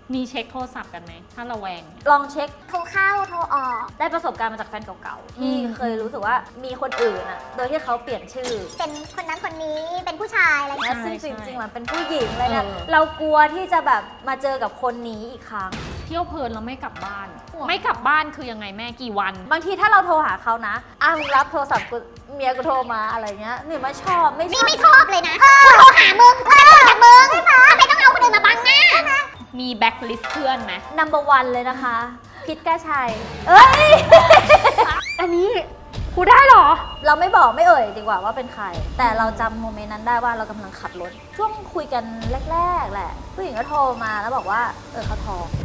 มีเช็คโทรศัพท์กันไหมถ้าระแวงลองเช็คโทรเข้าโทรออกได้ประสบการณ์มาจากแฟนเก่าๆที่เคยรู้สึกว่ามีคนอื่นอะโดยที่เขาเปลี่ยนชื่อเป็นคนนั้นคนนี้เป็นผู้ชายอะไรอย่างเงี้ยซึ่งจริงๆมันเป็นผู้หญิงเลยเนี่ยเรากลัวที่จะแบบมาเจอกับคนนี้อีกครั้งเที่ยวเพลินเราไม่กลับบ้านไม่กลับบ้านคือยังไงแม่กี่วันบางทีถ้าเราโทรหาเขานะมึงรับโทรศัพท์เมียกูโทรมาอะไรเงี้ยนี่ไม่ชอบไม่ชอบเลยนะโทรหามึงคุยกับมึงใช่ไหมทำไมต้องเอาคนอื่นมาบังหน้ามีแบ็คลิสต์เพื่อนไหม number one เลยนะคะพิษแก้ชัยเอ้ยอันนี้พูดได้หรอเราไม่บอกไม่เอ่ยดีกว่าว่าเป็นใครแต่เราจำโมเมนต์นั้นได้ว่าเรากำลังขับรถช่วงคุยกันแรกๆแหละผู้หญิงก็โทรมาแล้วบอกว่าเขาท้อง